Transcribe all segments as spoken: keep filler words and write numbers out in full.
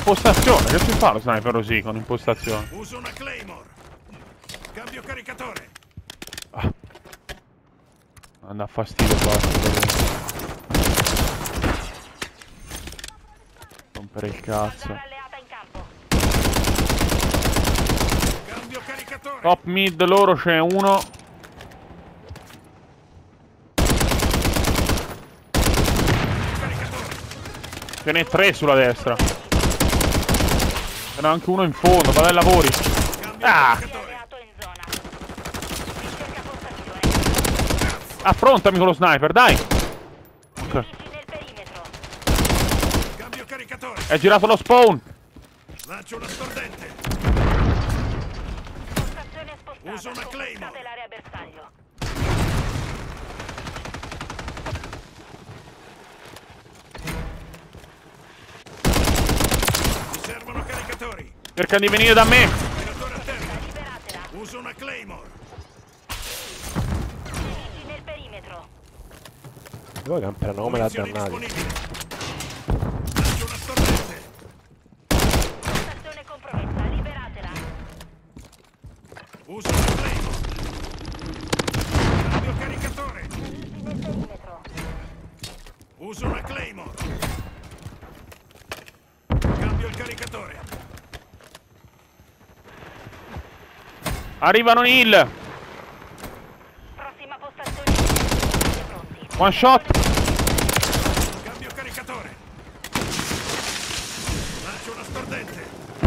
impostazione. Che si fa lo sniper così con impostazione? Uso una Claymore. Cambio caricatore. Ah. Anda a fastidio basta. Rompere il cazzo. Cambio caricatore. Top mid loro c'è uno. Ce n'è tre sulla destra. Ce n'è anche uno in fondo. Vada ai lavori. Ah! Affrontami con lo sniper, dai! Ok. Cambio caricatore. È girato lo spawn. Lancio una stordente. Uso una Claymore. Mi servono caricatori. Cerca di venire da me. Caricatore a terra. Uso una Claymore. Nel perimetro. Voi camperano come la Munizioni dannati. disponibili. Lancio una stordente. Postazione compromessa, liberatela. Uso una Claymore. Cambio caricatore. Nel perimetro. Uso una Claymore. Cambio il caricatore. Arrivano in hill. Prossima postazione. Siete pronti. One shot. Cambio caricatore. Lancio una stordente.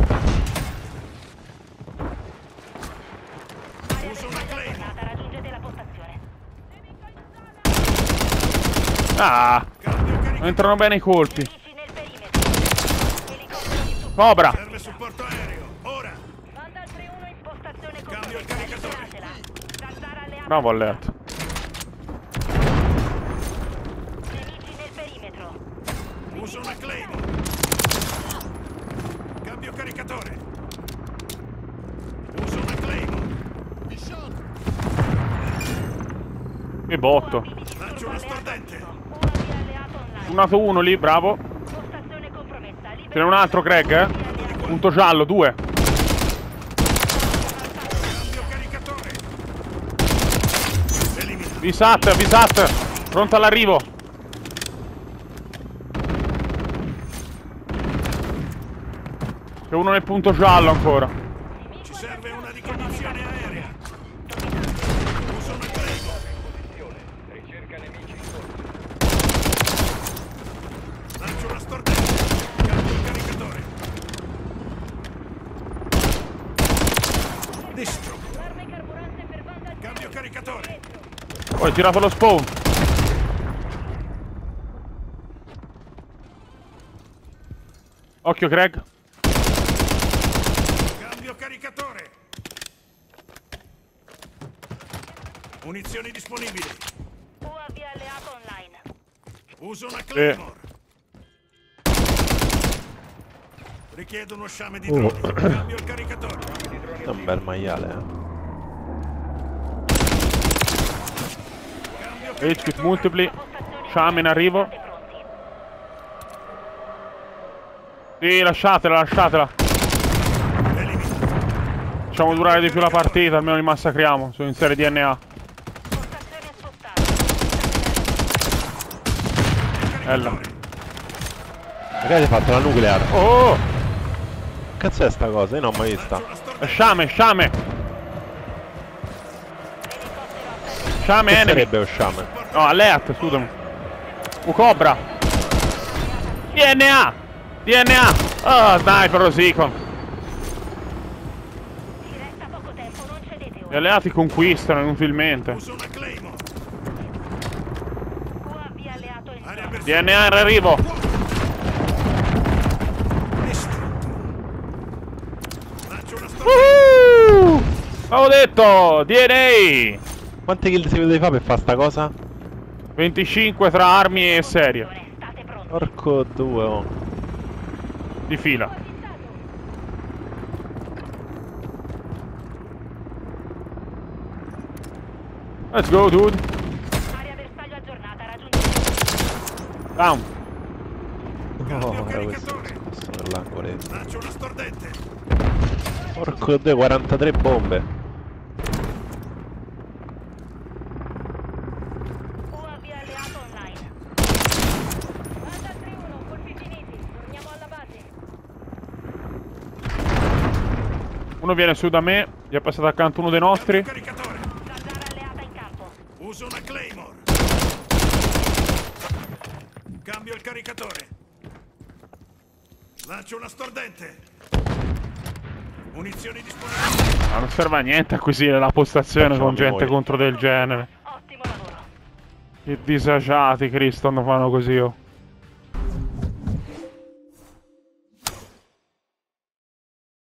Uso una Claymore. Raggiungete la postazione. Ah! Cambio Non caricatore. entrano bene i colpi. Nemici nel perimetro. Elicottero di supporto. Cobra. Serve supporto aereo. Ora. Manda il tre uno in postazione Cambio il compromessa, caricatore. liberatela. Zanzara alleata. Bravo Alert. Nemici nel perimetro. Uso una Claymore. Cambio caricatore. Uso una Claymore. Che botto. Lancio una stordente. U A V alleato online. Un nato uno lì, bravo. Postazione compromessa, Ce n'è un altro Greg, eh? Punto giallo, due. Cambio caricatore. Elimina. Visat, Visat. Pronto all'arrivo. C'è uno nel punto giallo ancora. Ci serve una ricognizione aerea. Uso una Claymore. Lancio una stordente. Cambio il caricatore. Distruggo. Arme carburante per banda. Cambio caricatore. Poi è girato lo spawn. Occhio Greg. Cambio caricatore. Munizioni disponibili. U A V alleato online. Uso una Claymore. Richiedo uno sciame di droni. Cambio il caricatore. È un bel maiale, eh. Cambio H kit caricatore. multipli. Sciame in arrivo. Siete pronti. Sì, lasciatela, lasciatela. Elimina. Facciamo durare di più la partita, almeno li massacriamo. Sono in serie D N A. Postazione spostata. Bella. Magari hai fatto la nucleare. Oh! Cazzo è sta cosa? Io non l'ho mai vista. Lancio una È stordente. Sciame, Sciame. Sciame Che enemy. sarebbe lo sciame? No, alert, scusami. U Cobra. D N A. D N A. Ah, sniper Rosicon. Ci resta poco tempo, non cedete Gli ora. alleati conquistano inutilmente. Uso una Claymore. U A V alleato in Area zona. D bersaglio. N A in arrivo. Distrutto. Lancio una stordente. Uh! Avevo detto, D N A. Quante kill si devi fare per fare sta cosa? venticinque tra armi e serie. State pronti. Porco due, oh. Di fila. Let's go, dude. Area bersaglio aggiornata, raggiungete. Down. Oh, Cambio era questo. caricatore. Questo nell'angoletto. Lancio una stordente. Porco dio, quarantatré bombe. U A V alleato online. Guarda tre uno, colpi finiti. Torniamo alla base. Uno viene su da me, gli è passato accanto uno dei nostri. Cambio caricatore. Zanzara alleata in campo. Uso una Claymore. Cambio il caricatore. Lancio una stordente. Munizioni disponibili. Ma non serve a niente acquisire la postazione Facciamo con gente memoria. contro del genere. Ottimo lavoro. Che disagiati, Cristo, non fanno così, oh.